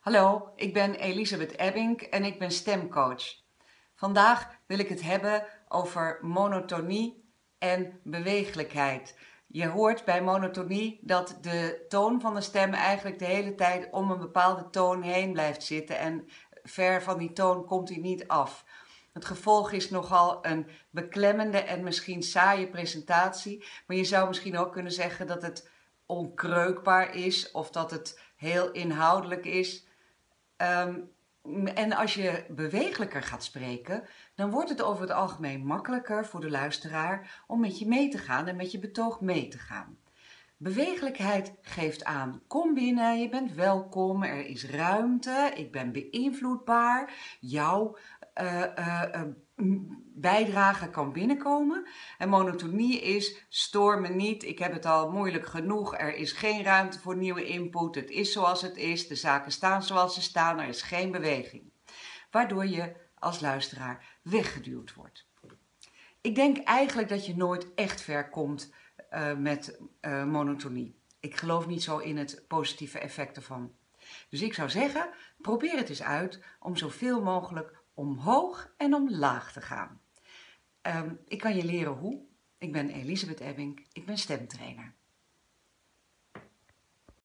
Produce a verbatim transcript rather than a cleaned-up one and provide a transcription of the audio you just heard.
Hallo, ik ben Elisabeth Ebbink en ik ben stemcoach. Vandaag wil ik het hebben over monotonie en beweeglijkheid. Je hoort bij monotonie dat de toon van de stem eigenlijk de hele tijd om een bepaalde toon heen blijft zitten en ver van die toon komt hij niet af. Het gevolg is nogal een beklemmende en misschien saaie presentatie, maar je zou misschien ook kunnen zeggen dat het onkreukbaar is of dat het heel inhoudelijk is. Um, en als je beweeglijker gaat spreken, dan wordt het over het algemeen makkelijker voor de luisteraar om met je mee te gaan en met je betoog mee te gaan. Beweeglijkheid geeft aan, kom binnen, je bent welkom, er is ruimte, ik ben beïnvloedbaar, jouw uh, uh, uh, bijdrage kan binnenkomen. En monotonie is, stoor me niet, ik heb het al moeilijk genoeg, er is geen ruimte voor nieuwe input, het is zoals het is, de zaken staan zoals ze staan, er is geen beweging. Waardoor je als luisteraar weggeduwd wordt. Ik denk eigenlijk dat je nooit echt ver komt uh, met uh, monotonie. Ik geloof niet zo in het positieve effect ervan. Dus ik zou zeggen, probeer het eens uit om zoveel mogelijk omhoog en omlaag te gaan. Um, ik kan je leren hoe. Ik ben Elisabeth Ebbink, ik ben stemtrainer.